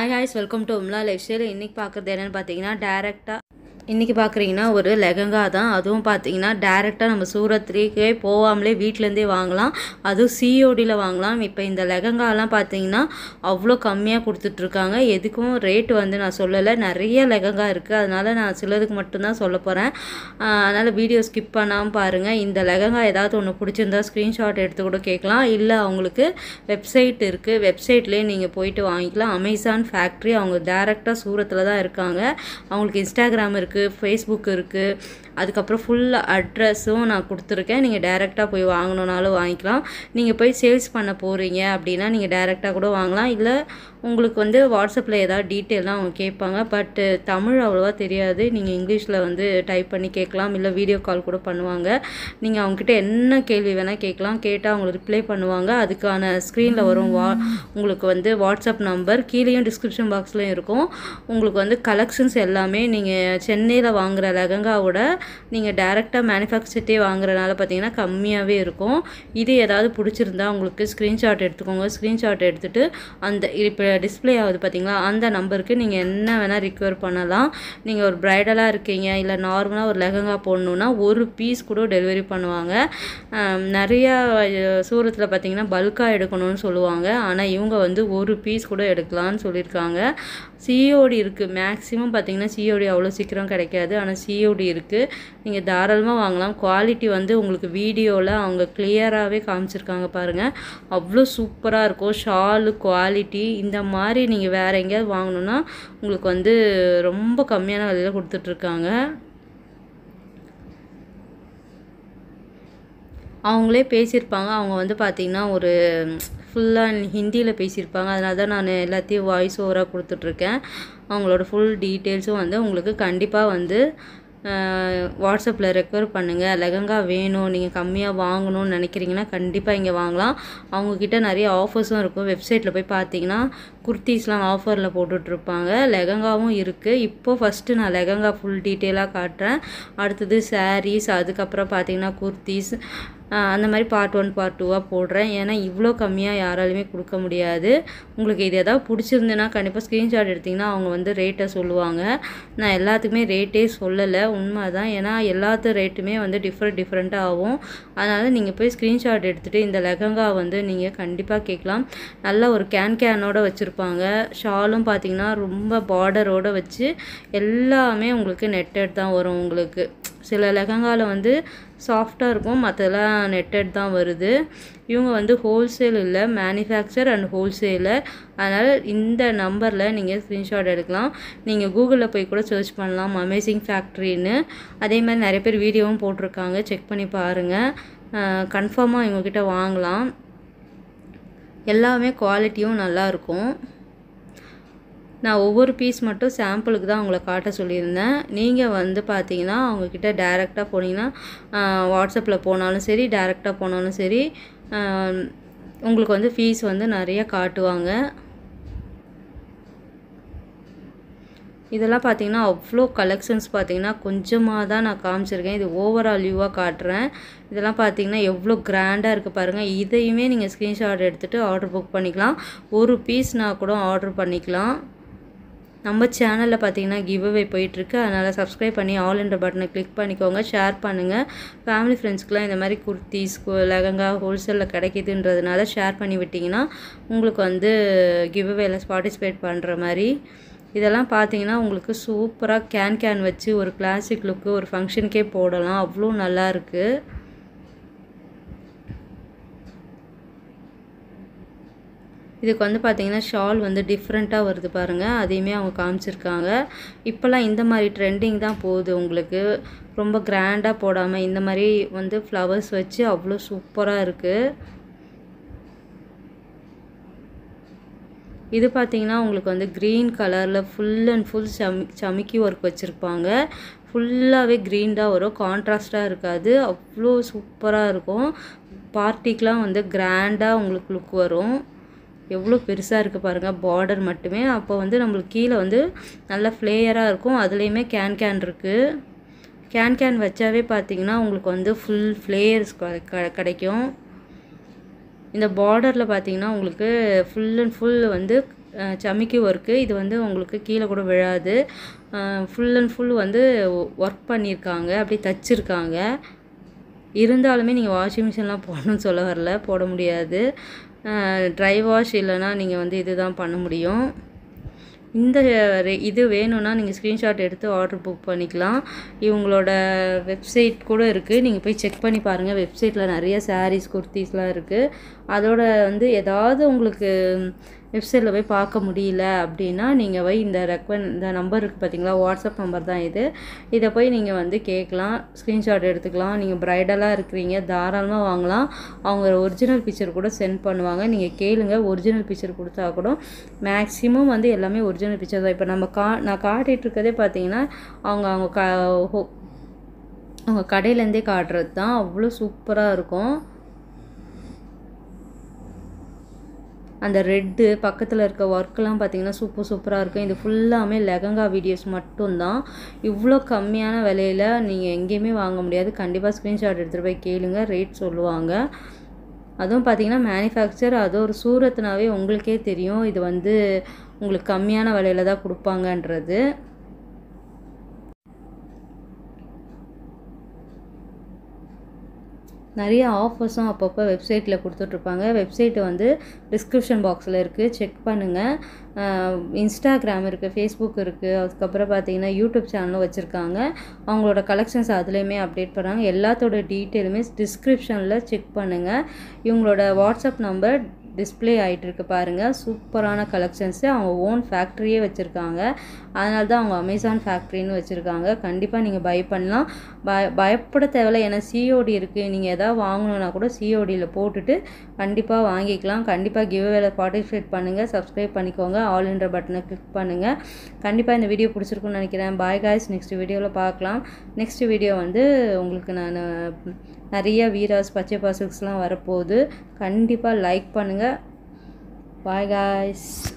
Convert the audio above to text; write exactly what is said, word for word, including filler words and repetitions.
Hi guys, welcome to Umla Lifestyle. இன்னைக்கு பார்க்குறது என்னன்னு பார்த்தீங்கன்னா டைரெக்டாக இன்றைக்கி பார்க்குறீங்கன்னா ஒரு லெஹங்கா தான். அதுவும் பார்த்தீங்கன்னா டைரெக்டாக நம்ம சூரத்லேயே போகாமலே வீட்டிலேருந்தே வாங்கலாம். அதுவும் சிஓடியில் வாங்கலாம். இப்போ இந்த லெஹங்காலாம் பார்த்தீங்கன்னா அவ்வளோ கம்மியாக கொடுத்துட்ருக்காங்க. எதுக்கும் ரேட்டு வந்து நான் சொல்லலை, நிறைய லெஹங்கா இருக்குது. அதனால் நான் சிலதுக்கு மட்டும்தான் சொல்ல போகிறேன். அதனால் வீடியோ ஸ்கிப் பண்ணாமல் பாருங்கள். இந்த லெஹங்கா ஏதாவது ஒன்று பிடிச்சிருந்தா ஸ்க்ரீன்ஷாட் எடுத்து கூட கேட்கலாம். இல்லை அவங்களுக்கு வெப்சைட் இருக்குது, வெப்சைட்லேயே நீங்கள் போயிட்டு வாங்கிக்கலாம். அமேசான் ஃபேக்ட்ரி அவங்க டைரெக்டாக சூரத்தில் தான் இருக்காங்க. அவங்களுக்கு இன்ஸ்டாகிராம் இருக்குது, ஃபேஸ்புக் இருக்குது. அதுக்கப்புறம் ஃபுல் அட்ரஸும் நான் கொடுத்துருக்கேன். நீங்கள் டைரெக்டாக போய் வாங்கணுன்னாலும் வாங்கிக்கலாம். நீங்கள் போய் சேல்ஸ் பண்ண போகிறீங்க அப்படின்னா நீங்கள் டைரெக்டாக கூட வாங்கலாம். இல்லை உங்களுக்கு வந்து வாட்ஸ்அப்பில் ஏதாவது டீட்டெயிலாம் அவங்க கேட்பாங்க. பட்டு தமிழ் அவ்வளோவா தெரியாது. நீங்கள் இங்கிலீஷில் வந்து டைப் பண்ணி கேட்கலாம். இல்லை வீடியோ கால் கூட பண்ணுவாங்க. நீங்கள் அவங்ககிட்ட என்ன கேள்வி வேணால் கேட்கலாம். கேட்டால் அவங்களுக்கு ரிப்ளை பண்ணுவாங்க. அதுக்கான ஸ்க்ரீனில் வரும் வா உங்களுக்கு வந்து வாட்ஸ்அப் நம்பர் கீழேயும் டிஸ்கிரிப்ஷன் பாக்ஸ்லையும் இருக்கும். உங்களுக்கு வந்து கலெக்ஷன்ஸ் எல்லாமே நீங்கள் சென்னையில் வாங்குகிற லெஹங்காவோட நீங்கள் டைரெக்டாக மேனுஃபேக்சர்ட்டே வாங்குறதுனால பார்த்தீங்கன்னா கம்மியாகவே இருக்கும். இது ஏதாவது பிடிச்சிருந்தா உங்களுக்கு ஸ்க்ரீன்ஷாட் எடுத்துக்கோங்க. ஸ்க்ரீன்ஷாட் எடுத்துகிட்டு அந்த இப்போ டிஸ்பிளே ஆகுது பார்த்தீங்களா, அந்த நம்பருக்கு நீங்கள் என்ன வேணால் ரிக்வயர் பண்ணலாம். நீங்கள் ஒரு ப்ரைடலாக இருக்கீங்க, இல்லை நார்மலாக ஒரு லெஹங்கா போடணுன்னா ஒரு பீஸ் கூட டெலிவரி பண்ணுவாங்க. நிறையா சூரத்தில் பார்த்தீங்கன்னா பல்காக எடுக்கணும்னு சொல்லுவாங்க. ஆனால் இவங்க வந்து ஒரு பீஸ் கூட எடுக்கலான்னு சொல்லியிருக்காங்க. சிஓடி இருக்குது. மேக்ஸிமம் பார்த்தீங்கன்னா சிஓடி அவ்வளோ சீக்கிரம் கிடைக்காது. ஆனால் சிஓடி இருக்குது. நீங்கள் தாராளமாக வாங்கலாம். குவாலிட்டி வந்து உங்களுக்கு வீடியோவில் அவங்க கிளியராகவே காமிச்சிருக்காங்க பாருங்கள். அவ்வளோ சூப்பராக இருக்கும். ஷாலு குவாலிட்டி இந்த மாதிரி நீங்கள் வேறு எங்கேயாவது வாங்கணுன்னா உங்களுக்கு வந்து ரொம்ப கம்மியான விலையில் கொடுத்துட்ருக்காங்க. அவங்களே பேசியிருப்பாங்க. அவங்க வந்து பார்த்திங்கன்னா ஒரு ஃபுல்லாக ஹிந்தியில் பேசியிருப்பாங்க. அதனால தான் நான் எல்லாத்தையும் வாய்ஸ் ஓவராக கொடுத்துட்ருக்கேன். அவங்களோட ஃபுல் டீட்டெயில்ஸும் வந்து உங்களுக்கு கண்டிப்பாக வந்து வாட்ஸ்அப்பில் ரெக்வயர் பண்ணுங்கள். லெஹங்கா வேணும், நீங்கள் கம்மியாக வாங்கணும்னு நினைக்கிறீங்கன்னா கண்டிப்பாக இங்கே வாங்கலாம். அவங்கக்கிட்ட நிறைய ஆஃபர்ஸும் இருக்கும். வெப்சைட்டில் போய் பார்த்தீங்கன்னா குர்த்திஸ்லாம் ஆஃபரில் போட்டுட்ருப்பாங்க. லெஹங்காவும் இருக்குது. இப்போது ஃபஸ்ட்டு நான் லெஹங்கா ஃபுல் டீட்டெயிலாக காட்டுறேன். அடுத்தது சாரீஸ், அதுக்கப்புறம் பார்த்தீங்கன்னா குர்த்திஸ், அந்த மாதிரி பார்ட் ஒன் பார்ட் டூவாக போடுறேன். ஏன்னா இவ்வளோ கம்மியாக யாராலுமே கொடுக்க முடியாது. உங்களுக்கு இது எதாவது பிடிச்சிருந்துன்னா கண்டிப்பாக ஸ்க்ரீன்ஷாட் எடுத்திங்கன்னா அவங்க வந்து ரேட்டை சொல்லுவாங்க. நான் எல்லாத்துக்குமே ரேட்டே சொல்லலை, உண்மை தான். ஏன்னா எல்லாத்து ரேட்டுமே வந்து டிஃப்ரெண்ட் டிஃப்ரெண்ட்டாக ஆகும். அதனால் நீங்கள் போய் ஸ்க்ரீன்ஷாட் எடுத்துகிட்டு இந்த லெஹங்கா வந்து நீங்கள் கண்டிப்பாக கேட்கலாம். நல்ல ஒரு கேன் கேனோட வச்சுருப்பாங்க. ஷாலும் பார்த்திங்கன்னா ரொம்ப பார்டரோடு வச்சு எல்லாமே உங்களுக்கு நெட்டட் தான் வரும். உங்களுக்கு சில லெஹங்காவில் வந்து சாஃப்டாக இருக்கும், மற்றெல்லாம் நெட்டட் தான் வருது. இவங்க வந்து ஹோல்சேல் இல்லை, மேனுஃபேக்சர் அண்ட் ஹோல்சேலர். அதனால் இந்த நம்பரில் நீங்கள் ஸ்க்ரீன்ஷாட் எடுக்கலாம். நீங்கள் கூகுளில் போய் கூட சர்ச் பண்ணலாம் அமேசிங் ஃபேக்ட்ரின்னு. அதே மாதிரி நிறைய பேர் வீடியோவும் போட்டிருக்காங்க, செக் பண்ணி பாருங்கள். கன்ஃபார்மாக இவங்கக்கிட்ட வாங்கலாம். எல்லாமே குவாலிட்டியும் நல்லாயிருக்கும். நான் ஒவ்வொரு பீஸ் மட்டும் சாம்பிளுக்கு தான் அவங்கள காட்ட சொல்லியிருந்தேன். நீங்கள் வந்து பார்த்தீங்கன்னா அவங்கக்கிட்ட டைரெக்டாக போனீங்கன்னா வாட்ஸ்அப்பில் போனாலும் சரி, டைரெக்டாக போனாலும் சரி, உங்களுக்கு வந்து ஃபீஸ் வந்து நிறைய காட்டுவாங்க. இதெல்லாம் பார்த்தீங்கன்னா அவ்வளோ கலெக்ஷன்ஸ் பார்த்தீங்கன்னா கொஞ்சமாக தான் நான் காமிச்சிருக்கேன். இது ஓவரால் வியூவாக காட்டுறேன். இதெல்லாம் பார்த்தீங்கன்னா எவ்வளோ கிராண்டாக இருக்குது பாருங்கள். இதையுமே நீங்கள் ஸ்க்ரீன்ஷாட் எடுத்துகிட்டு ஆர்டர் புக் பண்ணிக்கலாம். ஒரு பீஸ்னால் கூட ஆர்டர் பண்ணிக்கலாம். நம்ம சேனலில் பார்த்தீங்கன்னா கிவ் அவே போயிட்டுருக்கு. அதனால் சப்ஸ்கிரைப் பண்ணி ஆல் என்ற பட்டனை கிளிக் பண்ணிக்கோங்க. ஷேர் பண்ணுங்கள். ஃபேமிலி ஃப்ரெண்ட்ஸ்க்குலாம் இந்த மாதிரி குர்த்திஸ் லெஹங்கா ஹோல்சேலில் கிடைக்கிதுன்றதுனால ஷேர் பண்ணி விட்டிங்கன்னா உங்களுக்கு வந்து கிவ் அவேல பார்ட்டிசிபேட் பண்ணுற மாதிரி. இதெல்லாம் பார்த்தீங்கன்னா உங்களுக்கு சூப்பராக கேன் கேன் வச்சு ஒரு கிளாசிக் லுக்கு ஒரு ஃபங்க்ஷனுக்கே போடலாம். அவ்வளோ நல்லாயிருக்கு. இதுக்கு வந்து பார்த்திங்கன்னா ஷால் வந்து டிஃப்ரெண்ட்டாக வருது பாருங்கள். அதையுமே அவங்க காமிச்சிருக்காங்க. இப்போல்லாம் இந்த மாதிரி ட்ரெண்டிங் தான் போகுது. உங்களுக்கு ரொம்ப கிராண்டாக போடாமல் இந்த மாதிரி வந்து ஃப்ளவர்ஸ் வச்சு அவ்வளோ சூப்பராக இருக்குது. இது பார்த்திங்கன்னா உங்களுக்கு வந்து க்ரீன் கலரில் ஃபுல் அண்ட் ஃபுல் சமி சமிக்கி ஒர்க் வச்சுருப்பாங்க. ஃபுல்லாகவே க்ரீன் தான் வரும், கான்ட்ராஸ்ட்டாக இருக்காது. அவ்வளோ சூப்பராக இருக்கும். பார்ட்டிக்கெலாம் வந்து கிராண்டாக உங்களுக்கு லுக் வரும். எவ்வளோ பெருசாக இருக்குது பாருங்கள் பார்டர் மட்டுமே. அப்போ வந்து நம்மளுக்கு கீழே வந்து நல்ல ஃப்ளேயராக இருக்கும். அதுலேயுமே கேன் கேன் இருக்குது. கேன் கேன் வச்சாவே பார்த்திங்கன்னா உங்களுக்கு வந்து ஃபுல் ஃப்ளேயர்ஸ் கிடைக்கும். இந்த பார்டரில் பார்த்தீங்கன்னா உங்களுக்கு ஃபுல் அண்ட் ஃபுல் வந்து சமிக்கி ஒர்க்கு. இது வந்து உங்களுக்கு கீழே கூட விழாது. ஃபுல் அண்ட் ஃபுல் வந்து ஒர்க் பண்ணியிருக்காங்க, அப்படி தச்சுருக்காங்க. இருந்தாலுமே நீங்கள் வாஷிங் மிஷின்லாம் போடணும்னு சொல்ல வரல, போட முடியாது. ட்ரை வாஷ் இல்லைனா நீங்கள் வந்து இது தான் பண்ண முடியும். இந்த இது வேணும்னா நீங்கள் ஸ்க்ரீன்ஷாட் எடுத்து ஆர்டர் புக் பண்ணிக்கலாம். இவங்களோட வெப்சைட் கூட இருக்குது, நீங்கள் போய் செக் பண்ணி பாருங்கள். வெப்சைட்டில் நிறைய சாரீஸ் குர்த்திஸ்லாம் இருக்குது. அதோட வந்து ஏதாவது உங்களுக்கு வெப்சைட்டில் போய் பார்க்க முடியல அப்படின்னா நீங்கள் போய் இந்த ரெக்வன் இந்த நம்பர் இருக்குது பார்த்தீங்களா, வாட்ஸ்அப் நம்பர் தான் இது. இதை போய் நீங்கள் வந்து கேட்கலாம், ஸ்க்ரீன்ஷாட் எடுத்துக்கலாம். நீங்கள் ப்ரைடலாக இருக்கிறீங்க, தாராளமாக வாங்கலாம். அவங்க ஒரிஜினல் பிக்சர் கூட சென்ட் பண்ணுவாங்க, நீங்கள் கேளுங்க. ஒரிஜினல் பிக்சர் கொடுத்தா கூட மேக்ஸிமம் வந்து எல்லாமே ஒரிஜினல் பிக்சர் தான். இப்போ நம்ம கா நான் காட்டிகிட்ருக்கதே பார்த்தீங்கன்னா அவங்க அவங்க க அவங்க கடையிலேருந்தே காட்டுறது தான். அவ்வளோ சூப்பராக இருக்கும். அந்த ரெட்டு பக்கத்தில் இருக்க ஒர்க்கெலாம் பார்த்திங்கன்னா சூப்பர் சூப்பராக இருக்கும். இது ஃபுல்லாமே லெஹங்கா வீடியோஸ் மட்டும்தான். இவ்வளோ கம்மியான விலையில் நீங்கள் எங்கேயுமே வாங்க முடியாது. கண்டிப்பாக ஸ்க்ரீன்ஷாட் எடுத்துகிட்டு போய் கேளுங்க, ரேட் சொல்லுவாங்க. அதுவும் பார்த்திங்கன்னா மேனுஃபேக்சர் அது ஒரு சூரத்னாவே உங்களுக்கே தெரியும் இது வந்து உங்களுக்கு கம்மியான விலையில் தான் கொடுப்பாங்கன்றது. நிறைய ஆஃபர்ஸும் அப்பப்போ வெப்சைட்டில் கொடுத்துட்ருப்பாங்க. வெப்சைட்டு வந்து டிஸ்கிரிப்ஷன் பாக்ஸில் இருக்குது, செக் பண்ணுங்கள். இன்ஸ்டாகிராம் இருக்குது, ஃபேஸ்புக் இருக்குது, அதுக்கப்புறம் பார்த்தீங்கன்னா யூடியூப் சேனலும் வச்சுருக்காங்க. அவங்களோட கலெக்ஷன்ஸ் அதுலேயுமே அப்டேட் பண்ணுறாங்க. எல்லாத்தோட டீட்டெயிலுமே டிஸ்கிரிப்ஷனில் செக் பண்ணுங்கள். இவங்களோட வாட்ஸ்அப் நம்பர் டிஸ்பிளே ஆகிட்டு இருக்கு பாருங்கள். சூப்பரான கலெக்ஷன்ஸு. அவங்க ஓன் ஃபேக்ட்ரியே வச்சுருக்காங்க, அதனால தான் அவங்க அமேசான் ஃபேக்ட்ரின்னு வச்சுருக்காங்க. கண்டிப்பாக நீங்கள் பை பண்ணலாம், பய பயப்பட தேவையில்லை. ஏன்னா சிஓடி இருக்குது. நீங்கள் எதாவது வாங்கணுன்னா கூட சிஓடியில் போட்டுட்டு கண்டிப்பாக வாங்கிக்கலாம். கண்டிப்பாக கிவ்அவேல பார்ட்டிசிபேட் பண்ணுங்கள், சப்ஸ்கிரைப் பண்ணிக்கோங்க, ஆல் என்ற பட்டனை கிளிக் பண்ணுங்கள். கண்டிப்பாக இந்த வீடியோ பிடிச்சிருக்குன்னு நினைக்கிறேன். பாய் காய்ஸ், நெக்ஸ்ட் வீடியோவில் பார்க்கலாம். நெக்ஸ்ட் வீடியோ வந்து உங்களுக்கு நான் நிறைய வீராஸ் பச்சை பாசிக்ஸ்லாம் வரப்போகுது. கண்டிப்பாக லைக் பண்ணுங்கள். Bye guys.